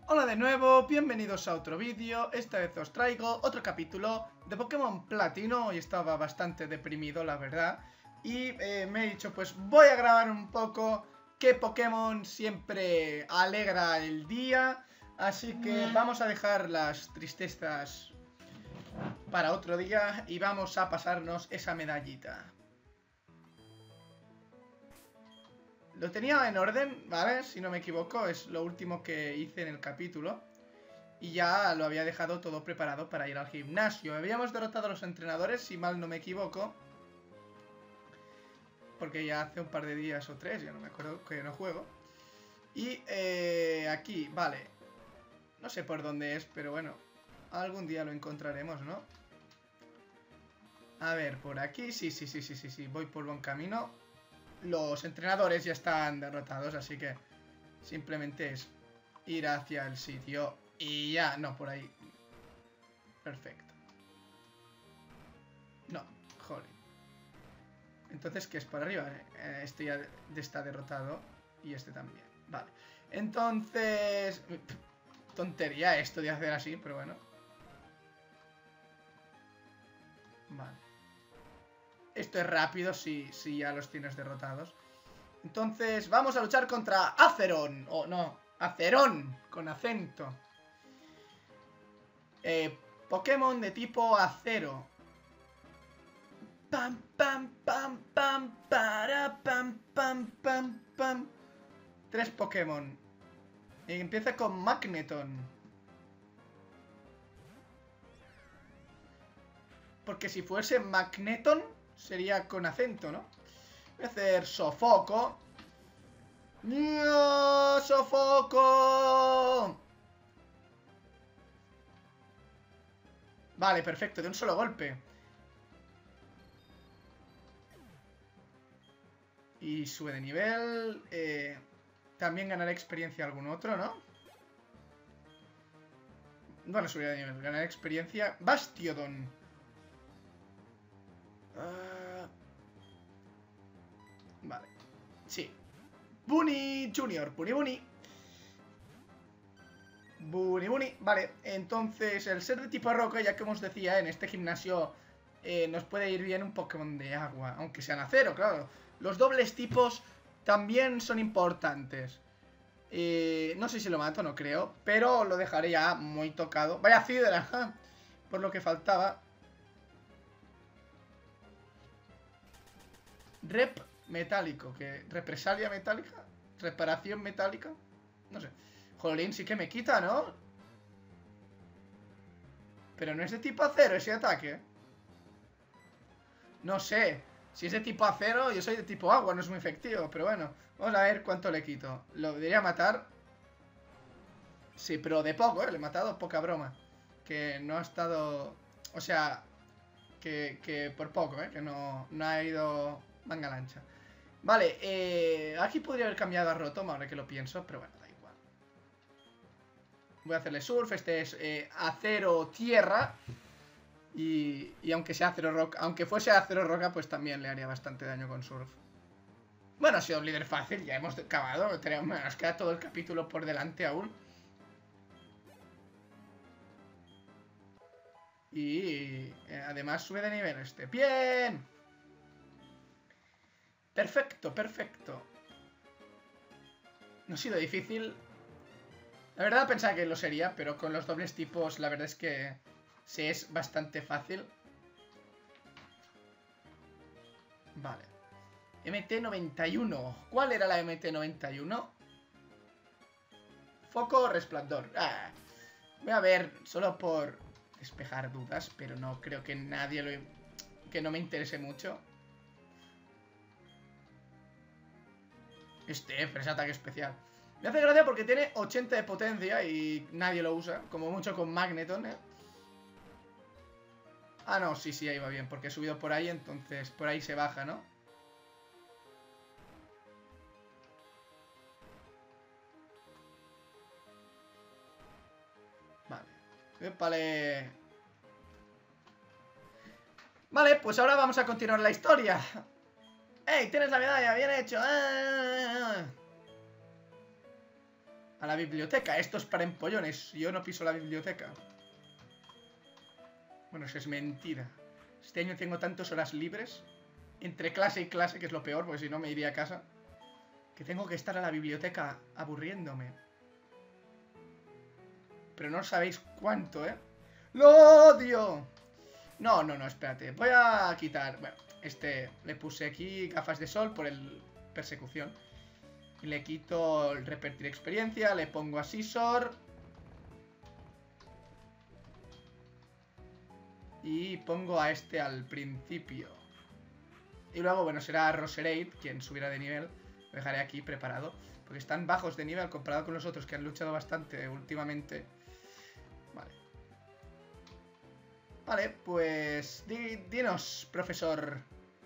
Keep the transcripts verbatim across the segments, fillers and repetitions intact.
Hola de nuevo, bienvenidos a otro vídeo. Esta vez os traigo otro capítulo de Pokémon Platino. Hoy estaba bastante deprimido, la verdad, y eh, me he dicho, pues voy a grabar un poco qué Pokémon siempre alegra el día. Así que vamos a dejar las tristezas para otro día y vamos a pasarnos esa medallita. Lo tenía en orden, ¿vale? Si no me equivoco, es lo último que hice en el capítulo. Y ya lo había dejado todo preparado para ir al gimnasio. Habíamos derrotado a los entrenadores, si mal no me equivoco. Porque ya hace un par de días o tres, ya no me acuerdo, que no juego. Y eh, aquí, vale. No sé por dónde es, pero bueno, algún día lo encontraremos, ¿no? A ver, por aquí, sí, sí, sí, sí, sí, sí, voy por buen camino. Los entrenadores ya están derrotados, así que simplemente es ir hacia el sitio y ya, no, por ahí. Perfecto. No, joder. Entonces, ¿qué es por arriba? Eh, este ya está derrotado y este también. Vale. Entonces... Tontería esto de hacer así, pero bueno. Vale. Esto es rápido si, si ya los tienes derrotados. Entonces vamos a luchar contra Azeron. O oh, no, Acerón, con acento. Eh, Pokémon de tipo acero. Pam, pam, pam, pam, para, pam, pam, pam, pam. Tres Pokémon. Y empieza con Magneton. Porque si fuese Magneton sería con acento, ¿no? Voy a hacer Sofoco. ¡No! ¡Sofoco! Vale, perfecto, de un solo golpe. Y sube de nivel. Eh, también ganará experiencia algún otro, ¿no? Bueno, subirá de nivel, ganará experiencia. Bastiodon. Uh, vale. Sí. Bunny Junior, Bunny Bunny. Bunny Bunny, vale. Entonces, el ser de tipo roca, ya que os decía, en este gimnasio eh, nos puede ir bien un Pokémon de agua. Aunque sean acero, claro. Los dobles tipos también son importantes. eh, No sé si lo mato, no creo, pero lo dejaré ya muy tocado. Vaya Cidra, por lo que faltaba. Rep metálico, que represalia metálica, reparación metálica, no sé. Jolín, sí que me quita, ¿no? Pero no es de tipo acero ese ataque. No sé. Si es de tipo acero, yo soy de tipo agua, no es muy efectivo. Pero bueno, vamos a ver cuánto le quito. Lo debería matar. Sí, pero de poco, ¿eh? Le he matado poca broma. Que no ha estado... O sea, que, que por poco, ¿eh? Que no, no ha ido manga lancha. Vale, eh, aquí podría haber cambiado a Rotom, ahora que lo pienso, pero bueno, da igual. Voy a hacerle surf, este es eh, acero tierra. Y, y aunque sea acero roca, aunque fuese acero roca, pues también le haría bastante daño con surf. Bueno, ha sido un líder fácil, ya hemos acabado, tenemos, nos queda todo el capítulo por delante aún. Y eh, además sube de nivel este. ¡Bien! Perfecto, perfecto. No ha sido difícil. La verdad pensaba que lo sería, pero con los dobles tipos la verdad es que se es bastante fácil. Vale. M T noventa y uno. ¿Cuál era la M T noventa y uno? Foco resplandor. Ah, voy a ver, solo por despejar dudas, pero no creo que nadie lo... que no me interese mucho. Este, pero es ataque especial. Me hace gracia porque tiene ochenta de potencia y nadie lo usa. Como mucho con Magneton, ¿eh? Ah, no, sí, sí, ahí va bien. Porque he subido por ahí, entonces por ahí se baja, ¿no? Vale. Vale. Vale, pues ahora vamos a continuar la historia. ¡Ey! Tienes la medalla, bien hecho. ¡Ah! a la biblioteca. Esto es para empollones. Yo no piso la biblioteca. Bueno, eso es mentira. Este año tengo tantas horas libres. Entre clase y clase, que es lo peor, porque si no me iría a casa. Que tengo que estar a la biblioteca aburriéndome. Pero no sabéis cuánto, ¿eh? ¡Lo odio! No, no, no, espérate. Voy a quitar... Bueno, este... Le puse aquí gafas de sol por el... persecución. Y le quito el repetir experiencia. Le pongo a Scizor. Y pongo a este al principio. Y luego, bueno, será Roserade quien subirá de nivel. Lo dejaré aquí preparado. Porque están bajos de nivel comparado con los otros que han luchado bastante últimamente. Vale. Vale, pues... Di, dinos, profesor.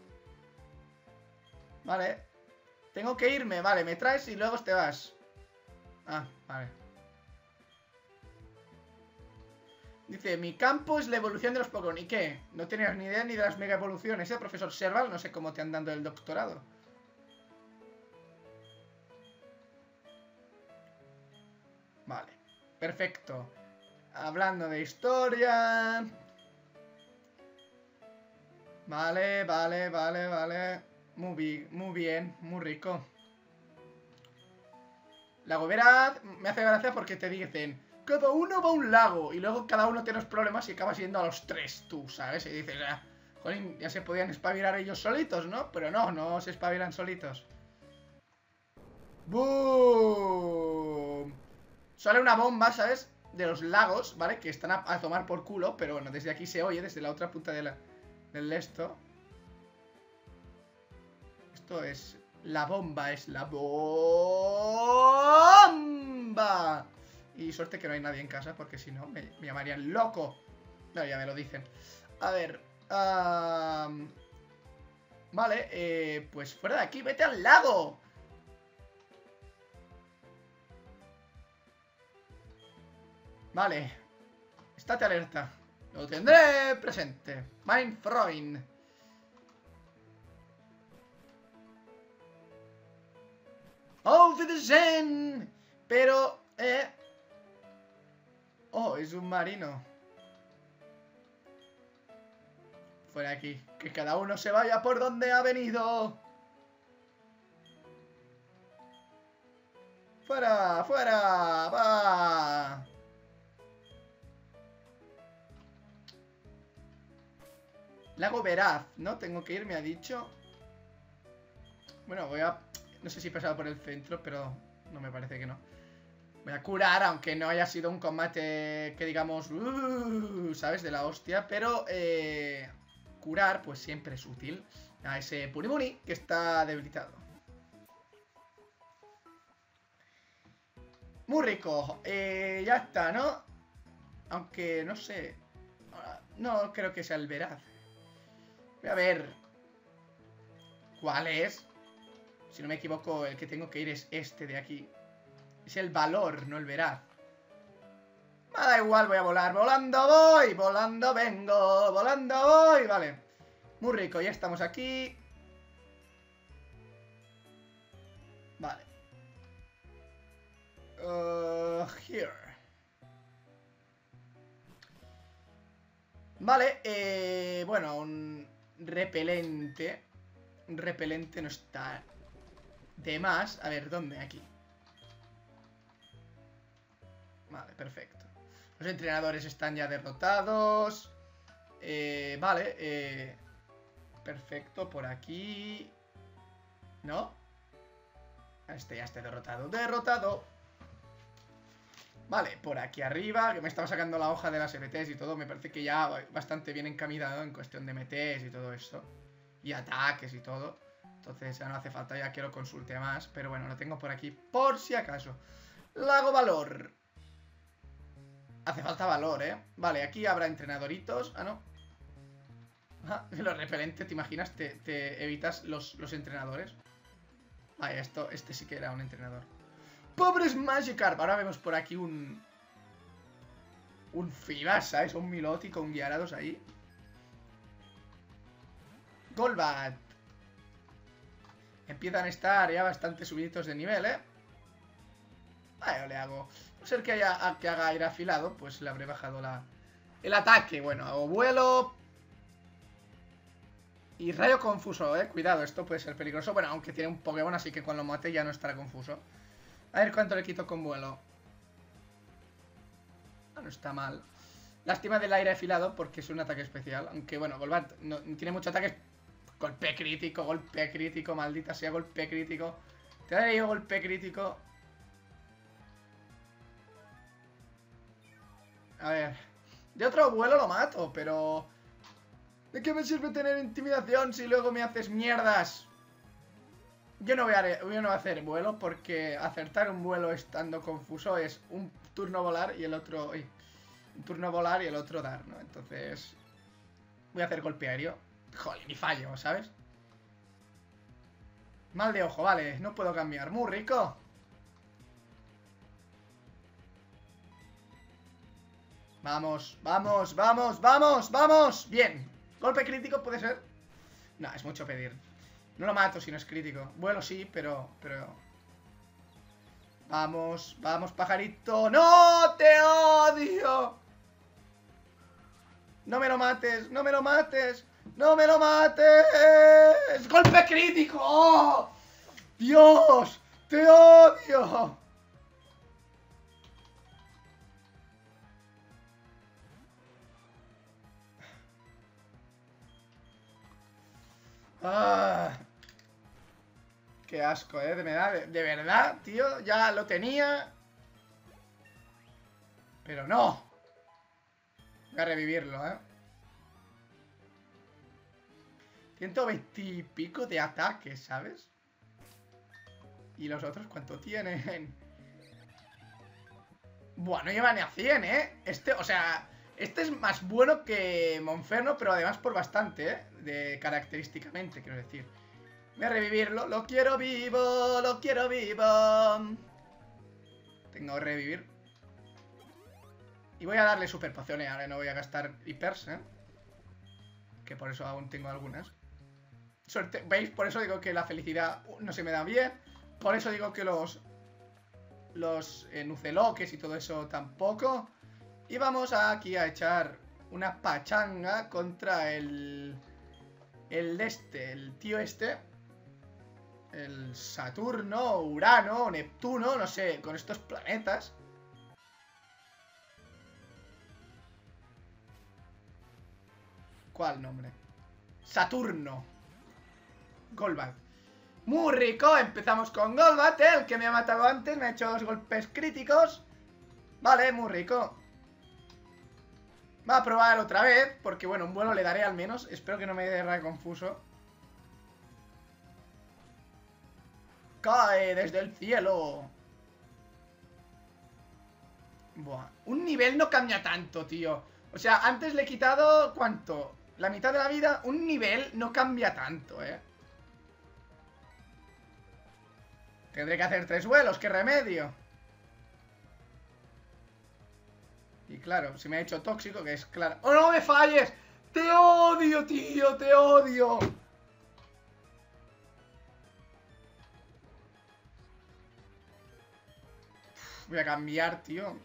Vale. Tengo que irme, vale, me traes y luego te vas. Ah, vale. Dice, mi campo es la evolución de los Pokémon. ¿Y qué? No tenías ni idea ni de las mega evoluciones, ¿eh, profesor Serval? No sé cómo te han dado el doctorado. Vale, perfecto. Hablando de historia. Vale, vale, vale, vale. Muy bien, muy bien, muy rico. La Goberad me hace gracia porque te dicen, cada uno va a un lago. Y luego cada uno tiene los problemas y acabas yendo a los tres tú, ¿sabes? Y dices, ah, jolín, ya se podían espabilar ellos solitos, ¿no? Pero no, no se espabilan solitos. ¡Boom! Sale una bomba, ¿sabes? De los lagos, ¿vale? Que están a, a tomar por culo. Pero bueno, desde aquí se oye, desde la otra punta de la, del esto. Esto es... La bomba es la bomba. Y suerte que no hay nadie en casa, porque si no me, me llamarían loco. No, ya me lo dicen. A ver... Um... Vale, eh, pues fuera de aquí, vete al lago. Vale. Estate alerta. Lo tendré presente. Mein Freund. Auf Wiedersehen. Pero, eh... Oh, es un marino. Fuera aquí. Que cada uno se vaya por donde ha venido. Fuera, fuera. Va. Lago Veraz, ¿no? Tengo que ir, me ha dicho. Bueno, voy a... No sé si he pasado por el centro, pero no me parece que no. Voy a curar, aunque no haya sido un combate que digamos... Uh, ¿sabes? De la hostia. Pero eh, curar, pues siempre es útil a ese Punimuni que está debilitado. Muy rico. Eh, ya está, ¿no? Aunque no sé. No creo que sea el Veraz. Voy a ver. ¿Cuál es? Si no me equivoco, el que tengo que ir es este de aquí. Es el valor, no el Veraz. Me da igual, voy a volar. Volando voy, volando vengo, volando voy. Vale. Muy rico, ya estamos aquí. Vale. Uh, here. Vale, eh, bueno, un repelente. Un repelente no está de más. A ver, ¿dónde? Aquí. Vale, perfecto. Los entrenadores están ya derrotados. Eh, vale, eh, perfecto, por aquí. ¿No? Este ya está derrotado. ¡Derrotado! Vale, por aquí arriba, que me estaba sacando la hoja de las M Ts y todo. Me parece que ya bastante bien encaminado en cuestión de M Ts y todo esto. Y ataques y todo. Entonces ya no hace falta, ya quiero consulte más. Pero bueno, lo tengo por aquí por si acaso. Lago Valor. Hace falta valor, ¿eh? Vale, aquí habrá entrenadoritos. Ah, no. Ah, lo repelente, ¿te imaginas? Te, te evitas los, los entrenadores. Vale, esto, este sí que era un entrenador. ¡Pobres Magikarp! Ahora vemos por aquí un... Un Fibas, ¿sabes? Un Milotic con Gyarados ahí. Golbat. Empiezan a estar ya bastante subiditos de nivel, ¿eh? Ah, yo le hago... A ser que, haya, que haga aire afilado, pues le habré bajado la... el ataque. Bueno, hago vuelo... Y rayo confuso, eh. Cuidado, esto puede ser peligroso. Bueno, aunque tiene un Pokémon, así que cuando lo mate ya no estará confuso. A ver cuánto le quito con vuelo. Ah, no está mal. Lástima del aire afilado porque es un ataque especial. Aunque bueno, Golbat no, no tiene mucho ataque. Golpe crítico, golpe crítico, maldita sea, golpe crítico. Te daré yo golpe crítico. A ver. De otro vuelo lo mato, pero... ¿de qué me sirve tener intimidación si luego me haces mierdas? Yo no voy a, yo no voy a hacer vuelo porque acertar un vuelo estando confuso es un turno volar y el otro... Uy, un turno volar y el otro dar, ¿no? Entonces... voy a hacer golpe aéreo. Joder, ni fallo, ¿sabes? Mal de ojo, vale, no puedo cambiar. Muy rico. Vamos, vamos, vamos, vamos, vamos. Bien. Golpe crítico puede ser. No, es mucho pedir. No lo mato si no es crítico. Vuelo sí, pero... pero... Vamos, vamos, pajarito. ¡No! ¡Te odio! No me lo mates, no me lo mates. ¡No me lo mates! ¡Golpe crítico! ¡Oh! ¡Dios! ¡Te odio! Ah, qué asco, eh, me da, de, de verdad, tío, ya lo tenía. Pero no. Voy a revivirlo, eh. ciento veinte y pico de ataque, ¿sabes? ¿Y los otros cuánto tienen? Bueno, llevan a cien, eh. Este, o sea, este es más bueno que Monferno, pero además por bastante, eh. De característicamente, quiero decir. Voy a revivirlo. Lo quiero vivo, lo quiero vivo. Tengo que revivir. Y voy a darle super pociones. Ahora no voy a gastar hipers, ¿eh? Que por eso aún tengo algunas. Suerte, ¿veis? Por eso digo que la felicidad no se me da bien. Por eso digo que los... Los eh, nuceloques y todo eso tampoco. Y vamos aquí a echar una pachanga contra el... El de este, el tío este. El Saturno, Urano, Neptuno, no sé, con estos planetas. ¿Cuál nombre? Saturno. Golbat. Muy rico, empezamos con Golbat, ¿eh? El que me ha matado antes, me ha hecho dos golpes críticos. Vale, muy rico. Va a probar otra vez, porque bueno, un vuelo le daré al menos. Espero que no me dé confuso. Cae desde el cielo. Buah, un nivel no cambia tanto, tío. O sea, antes le he quitado, ¿cuánto? La mitad de la vida. Un nivel no cambia tanto, eh. Tendré que hacer tres vuelos, qué remedio. Y claro, si me ha hecho tóxico, que es claro. ¡Oh, no me falles! ¡Te odio, tío! ¡Te odio! Voy a cambiar, tío.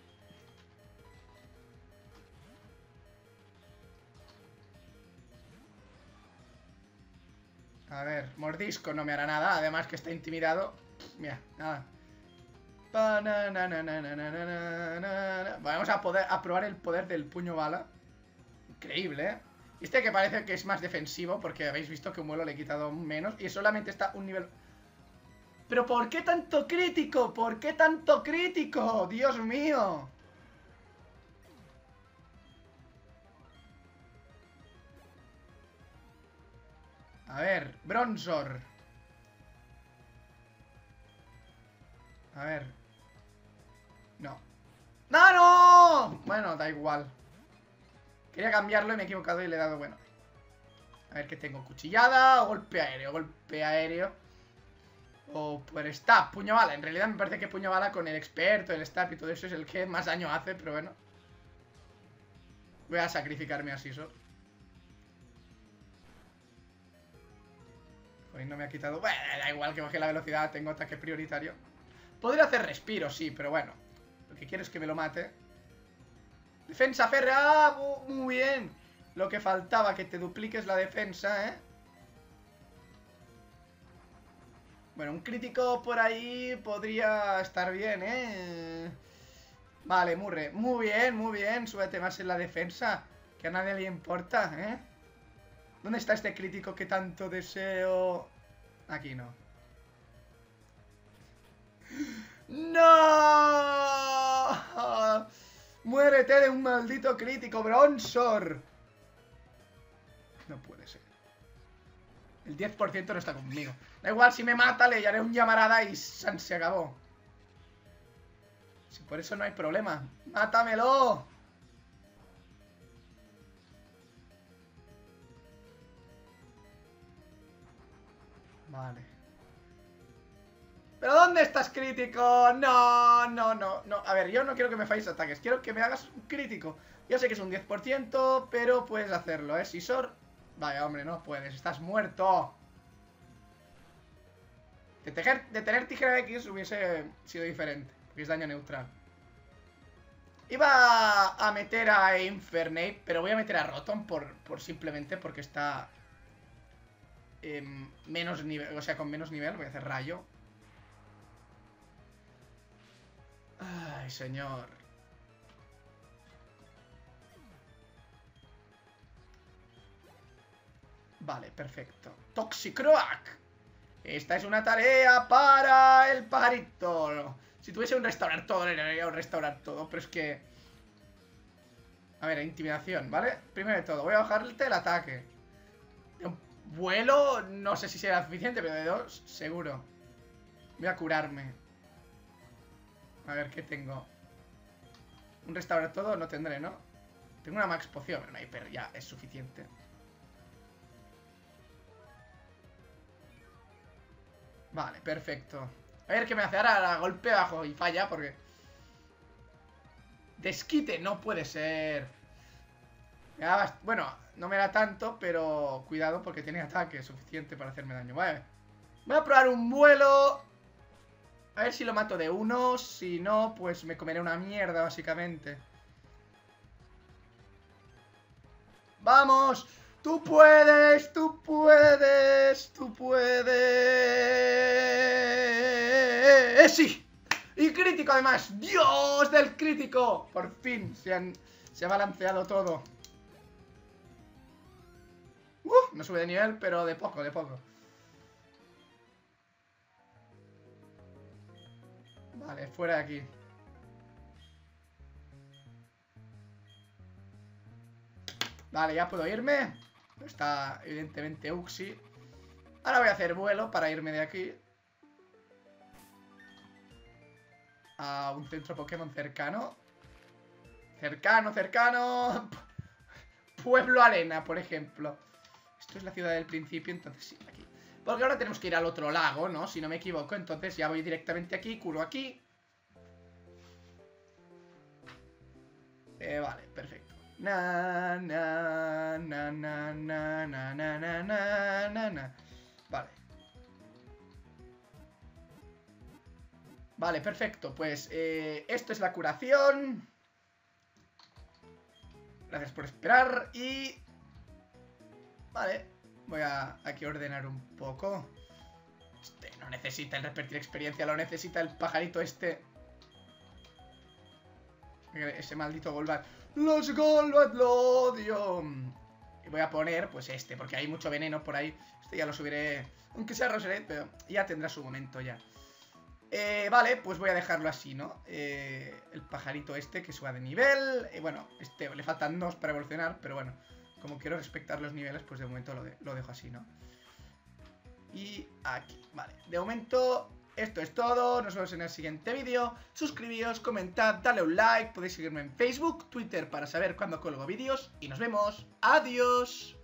A ver, mordisco no me hará nada. Además que está intimidado. Mira, nada. Vamos a poder a probar el poder del puño bala. Increíble, ¿eh? Este que parece que es más defensivo, porque habéis visto que un vuelo le he quitado menos y solamente está un nivel... ¿Pero por qué tanto crítico? ¿Por qué tanto crítico? ¡Dios mío! A ver, Bronzor. A ver. No. ¡No, no! Bueno, da igual. Quería cambiarlo y me he equivocado y le he dado bueno. A ver qué tengo. Cuchillada o golpe aéreo. Golpe aéreo. O por stab, puño bala. En realidad me parece que puño bala con el experto, el stab y todo eso es el que más daño hace, pero bueno. Voy a sacrificarme a Scizor. Hoy no me ha quitado... Bueno, da igual que baje la velocidad, tengo ataque prioritario. Podría hacer respiro, sí, pero bueno. Lo que quiero es que me lo mate. Defensa férrea. ¡Ah! Muy bien. Lo que faltaba, que te dupliques la defensa, ¿eh? Bueno, un crítico por ahí podría estar bien, ¿eh? Vale, Murre. Muy bien, muy bien. Súbete más en la defensa, que a nadie le importa, ¿eh? ¿Dónde está este crítico que tanto deseo? Aquí no. ¡No! ¡Muérete de un maldito crítico, Bronzor! No puede ser. El diez por ciento no está conmigo. Da igual, si me mata, le haré un llamarada y se acabó. Si por eso no hay problema. ¡Mátamelo! Vale. ¿Pero dónde estás, crítico? No, no, no, no. A ver, yo no quiero que me falles ataques. Quiero que me hagas un crítico. Yo sé que es un diez por ciento, pero puedes hacerlo, ¿eh? Sisor. Vaya, hombre, no puedes. Estás muerto. De, tejer, de tener tijera X hubiese sido diferente, porque es daño neutral. Iba a meter a Infernape, pero voy a meter a Rotom por, por simplemente porque está eh, menos nivel, o sea, con menos nivel. Voy a hacer rayo. Ay, señor. Vale, perfecto. Toxicroak. Esta es una tarea para el pajarito. Si tuviese un restaurar todo, le haría un restaurar todo, pero es que... A ver, intimidación, ¿vale? Primero de todo, voy a bajarte el ataque. De un vuelo, no sé si será suficiente, pero de dos, seguro. Voy a curarme. A ver, ¿qué tengo? Un restaurar todo no tendré, ¿no? Tengo una max poción, pero ya es suficiente. Vale, perfecto. A ver qué me hace ahora, la golpe bajo y falla porque... Desquite, no puede ser. Me da bast... Bueno, no me da tanto, pero cuidado porque tiene ataque suficiente para hacerme daño. Vale. Voy a probar un vuelo. A ver si lo mato de uno. Si no, pues me comeré una mierda, básicamente. ¡Vamos! ¡Tú puedes! ¡Tú puedes! ¡Tú puedes! ¡Eh, sí! Y crítico además. ¡Dios del crítico! Por fin se, han, se ha balanceado todo. Uh, no sube de nivel, pero de poco, de poco. Vale, fuera de aquí. Vale, ya puedo irme. Está evidentemente Uxie. Ahora voy a hacer vuelo para irme de aquí a un centro Pokémon cercano. Cercano, cercano. Pueblo Arena, por ejemplo. Esto es la ciudad del principio, entonces sí, aquí. Porque ahora tenemos que ir al otro lago, ¿no? Si no me equivoco, entonces ya voy directamente aquí, curo aquí. Eh, vale, perfecto. Na, na, na, na, na, na, na, na, na, na. Vale. Vale, perfecto. Pues eh, esto es la curación. Gracias por esperar. Y... Vale. Voy a aquí ordenar un poco. Este no necesita el repetir experiencia. Lo necesita el pajarito este. Ese maldito Golbat. Los Golbat lo odio. Y voy a poner pues este, porque hay mucho veneno por ahí. Este ya lo subiré, aunque sea Roserade, pero ya tendrá su momento ya. eh, Vale, pues voy a dejarlo así, ¿no? Eh, el pajarito este que suba de nivel. eh, Bueno, este le faltan dos para evolucionar, pero bueno, como quiero respetar los niveles, pues de momento lo, de, lo dejo así, ¿no? Y aquí, vale. De momento... Esto es todo, nos vemos en el siguiente vídeo. Suscribíos, comentad, dale un like. Podéis seguirme en Facebook, Twitter para saber cuándo cuelgo vídeos. Y nos vemos. ¡Adiós!